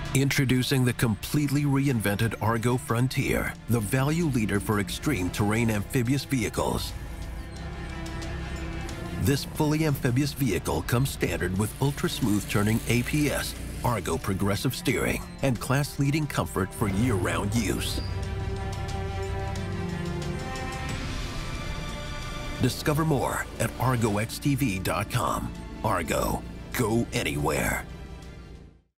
Introducing the completely reinvented Argo Frontier, the value leader for extreme terrain amphibious vehicles. This fully amphibious vehicle comes standard with ultra-smooth turning APS, Argo progressive steering, and class-leading comfort for year-round use. Discover more at argoxtv.com. Argo, go anywhere.